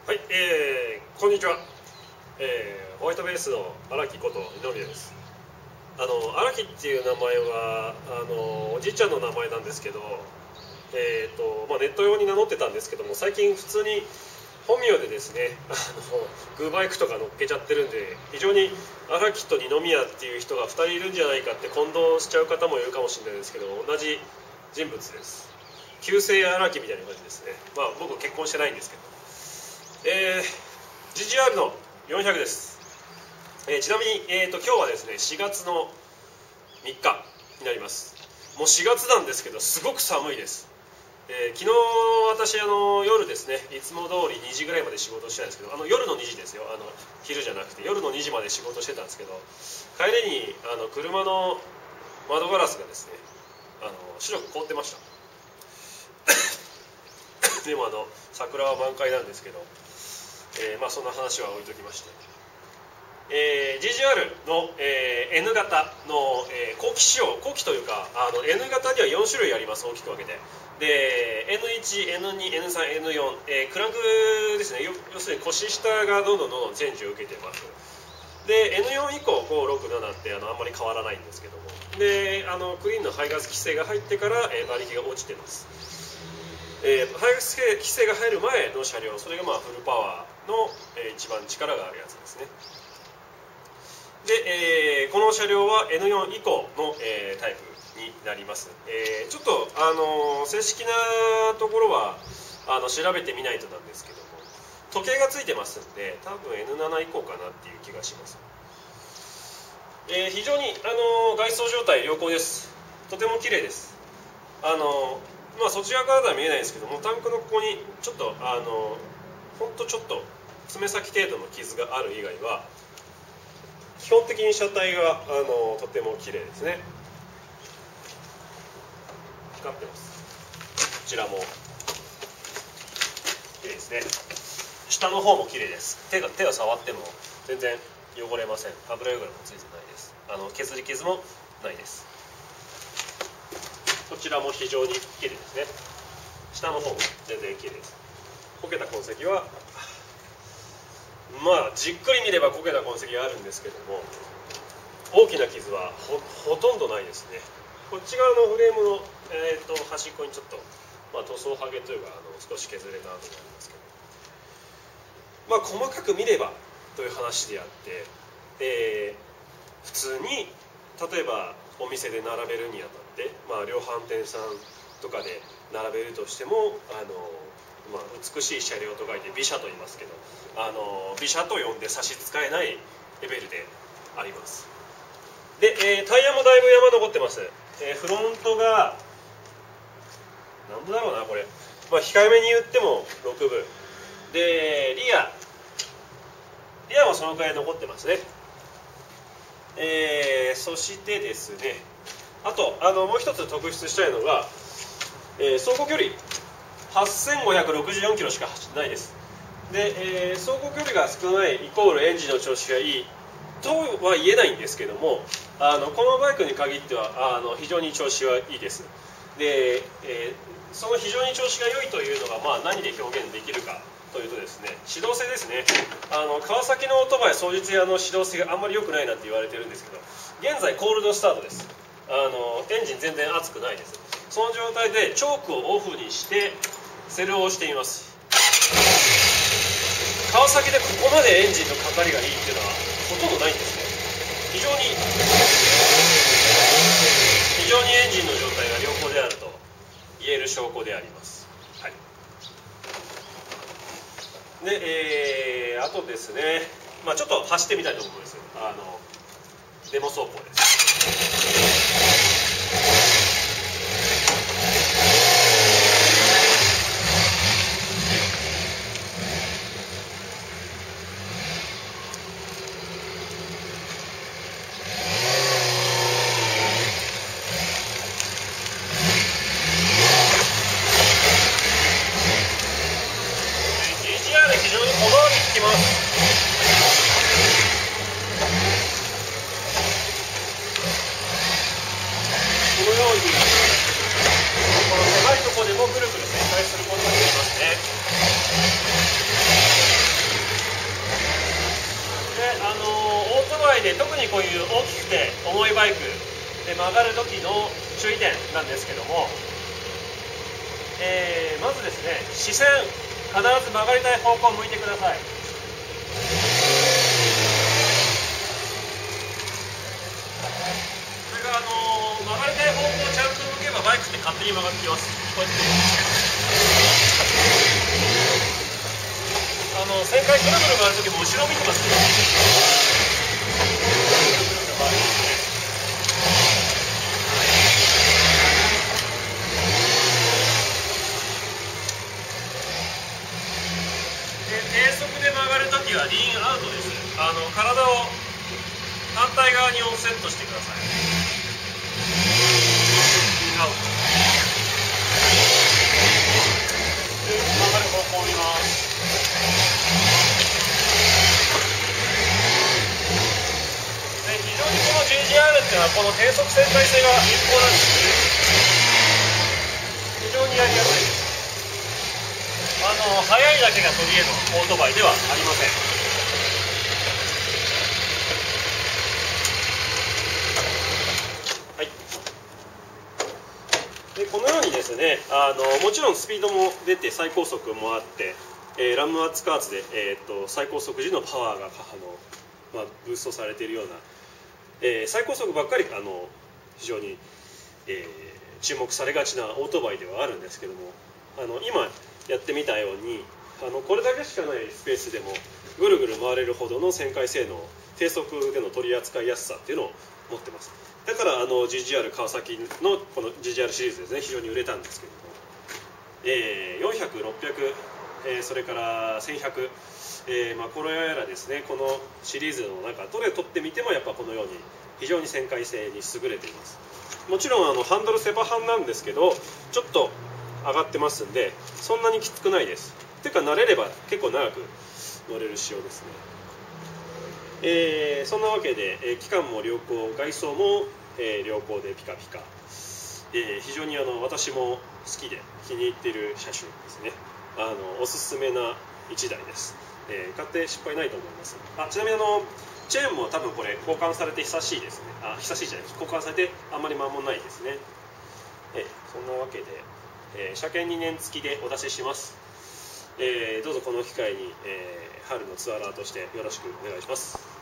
はい、こんにちは、ホワイトベースの荒木こと二宮です。荒木っていう名前はおじいちゃんの名前なんですけど、ネット用に名乗ってたんですけども、最近普通に本名でですねグーバイクとか乗っけちゃってるんで、非常に荒木と二宮っていう人が2人いるんじゃないかって混同しちゃう方もいるかもしれないですけど、同じ人物です。旧姓荒木みたいな感じですね。僕結婚してないんですけど、GGR の400です。ちなみに、今日はですね4月の3日になります。もう4月なんですけど、すごく寒いです。昨日私夜ですね、いつも通り2時ぐらいまで仕事してたんですけど、夜の2時ですよ、昼じゃなくて夜の2時まで仕事してたんですけど、帰りに車の窓ガラスがですね白く凍ってましたでも桜は満開なんですけど、そんな話は置いときまして、GGR の、N 型の、後期仕様、後期というかN 型には4種類あります。大きく分けてで N1、N2、N3、N4、クランクですね。要するに腰下がどんどんチェンジを受けてます。で N4 以降5、6、7ってあんまり変わらないんですけども、でクリーンの排ガス規制が入ってから、馬力が落ちてます。排ガス規制が入る前の車両、それがフルパワーの、一番力があるやつですね。で、この車両は N4 以降の、タイプになります。ちょっと正式なところは調べてみないとなんですけども、時計がついてますんで、多分 N7 以降かなっていう気がします。非常に外装状態良好です。とても綺麗です。そちらからでは見えないんですけども、タンクのここにちょっとほんとちょっと爪先程度の傷がある以外は、基本的に車体がとても綺麗ですね。光ってます。こちらも綺麗ですね。下の方も綺麗です。手を触っても全然汚れません。油汚れもついてないです。削り傷もないです。こちらも非常に綺麗ですね。下の方も全然綺麗です。こけた痕跡はじっくり見ればこけた痕跡があるんですけども、大きな傷は ほとんどないですね。こっち側のフレームの、端っこにちょっと、塗装剥げというか少し削れた跡がありますけど、細かく見ればという話であって、普通に例えばお店で並べるにあたって、量販店さんとかで並べるとしても美しい車両と書いて美車と言いますけど、美車と呼んで差し支えないレベルであります。で、タイヤもだいぶ山残ってます。フロントが何分だろうな、これ、控えめに言っても6分で、リアもそのくらい残ってますね。そしてですね、あともう一つ特筆したいのが、走行距離8564キロしか走ってないです。で、走行距離が少ないイコールエンジンの調子がいいとは言えないんですけども、このバイクに限っては非常に調子はいいです。で、その非常に調子が良いというのが、何で表現できるかというとですね、指導性ですね。川崎のオートバイ双日屋の指導性があんまり良くないなんて言われてるんですけど、現在コールドスタートです。エンジン全然熱くないです。その状態でチョークをオフにしてセルを押してみます。川崎でここまでエンジンのかかりがいいっていうのはほとんどないんですね。非常にエンジンの状態が良好であると言える証拠であります。はい。で、あとですね、ちょっと走ってみたいと思うんです。デモ走行です。非常に小回り効きます。 なんですけども、まずですね、視線必ず曲がりたい方向を向いてください。それから曲がりたい方向をちゃんと向けばバイクって勝手に曲がってきます。こうやって旋回ぐるぐる回るときも後ろ見てますね。低速で曲がるときはリーンアウトです。体を反対側にオフセットしてください。リーンアウト。で曲がる方向を見ます。で非常にこの GGR っていうのはこの低速旋回性が有効なんですね。非常にやりやすいです。速いだけが取り柄のオートバイではありません。はい。でこのようにですね、もちろんスピードも出て最高速もあって、ラムアツカーツで、最高速時のパワーがブーストされているような、最高速ばっかり非常に、注目されがちなオートバイではあるんですけども、今やってみたようにこれだけしかないスペースでもぐるぐる回れるほどの旋回性能、低速での取り扱いやすさっていうのを持ってます。だからGGR 川崎のこの GGR シリーズですね、非常に売れたんですけども、400、600、それから1100、これらですね、このシリーズの中どれ取ってみてもやっぱこのように非常に旋回性に優れています。もちろんハンドルセパハンなんですけど、ちょっと上がってますんでそんなにきつくないです。てか慣れれば結構長く乗れる仕様ですね。そんなわけで、期間も良好、外装も、良好でピカピカ、非常に私も好きで気に入っている車種ですね。おすすめな1台です。買って失敗ないと思います。ちなみにチェーンも多分これ交換されて久しいですね。久しいじゃない、交換されてあんまり間もないですね。そんなわけで、車検2年付きでお出しします。どうぞこの機会に、春のツアラーとしてよろしくお願いします。